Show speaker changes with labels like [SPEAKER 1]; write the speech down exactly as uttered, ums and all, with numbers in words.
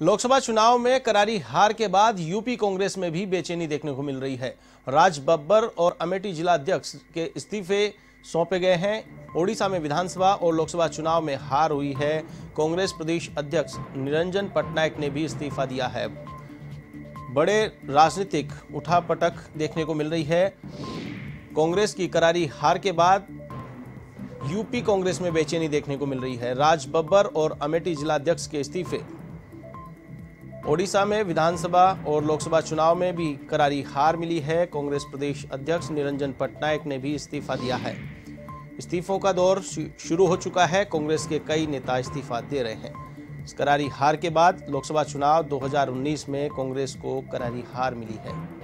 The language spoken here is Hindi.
[SPEAKER 1] लोकसभा चुनाव में करारी हार के बाद यूपी कांग्रेस में भी बेचैनी देखने को मिल रही है। राज बब्बर और अमेठी जिला अध्यक्ष के इस्तीफे सौंपे गए हैं। ओडिशा में विधानसभा और लोकसभा चुनाव में हार हुई है। कांग्रेस प्रदेश अध्यक्ष निरंजन पटनायक ने भी इस्तीफा दिया है। बड़े राजनीतिक उठापटक देखने को मिल रही है। कांग्रेस की करारी हार के बाद यूपी कांग्रेस में बेचैनी देखने को मिल रही है। राज बब्बर और अमेठी जिला अध्यक्ष के इस्तीफे। ओडिशा में विधानसभा और लोकसभा चुनाव में भी करारी हार मिली है। कांग्रेस प्रदेश अध्यक्ष निरंजन पटनायक ने भी इस्तीफा दिया है। इस्तीफों का दौर शुरू हो चुका है। कांग्रेस के कई नेता इस्तीफा दे रहे हैं। इस करारी हार के बाद लोकसभा चुनाव दो हज़ार उन्नीस में कांग्रेस को करारी हार मिली है।